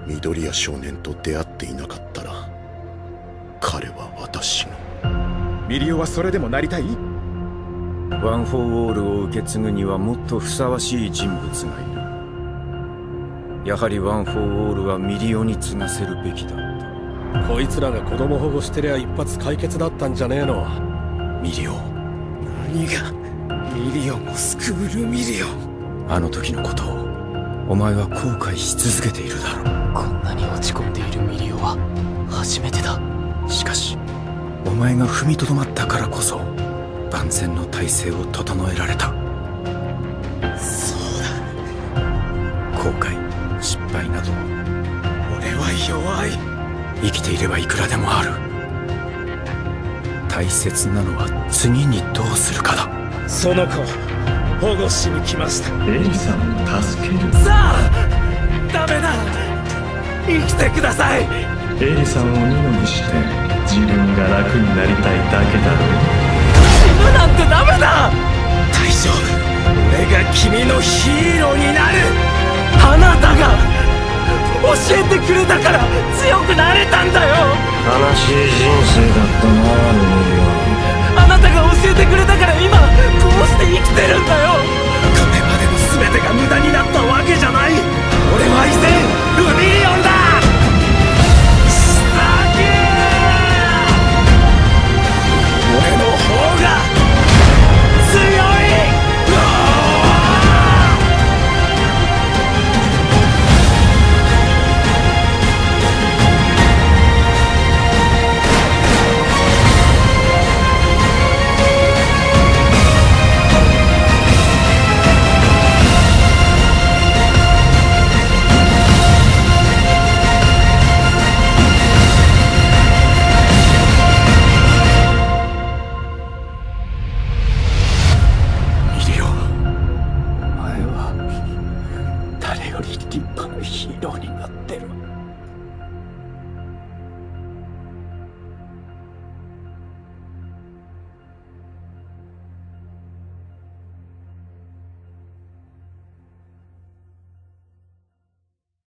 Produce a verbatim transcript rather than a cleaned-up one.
緑谷少年と出会っていなかったら、彼は私の。 ミリオはそれでもなりたい？ ワン・フォー・オールを受け継ぐにはもっとふさわしい人物がいる。やはりワン・フォー・オールはミリオに継がせるべきだった。 こいつらが子供保護してりゃ一発解決だったんじゃねえの。 ミリオ。 何がミリオも救うルミリオ。 あの時のことをお前は後悔し続けているだろう。 こんなに落ち込んでいるミリオは初めてだ。 しかしお前が踏みとどまったからこそ万全の体制を整えられた。 そうだ。 後悔、失敗など俺は弱い。 生きていればいくらでもある。大切なのは次にどうするかだ。 その子保護しに来ました。 エリさんを助ける。 さあダメだ、生きてください。 エリさんを二のにして自分が楽になりたいだけだろう。 死ぬなんてダメだ。大丈夫、俺が君のヒーローになる。あなたが教えてくれたから強くなれたんだよ。 悲しい人生だったなあ、ルミリオ。 あなたが教えてくれたから今こうして生きてるんだよ。これまでの全てが無駄になったわけじゃない。俺は依然ルミリオンだ。俺の方が強い。 誰より立派なヒーローになってる。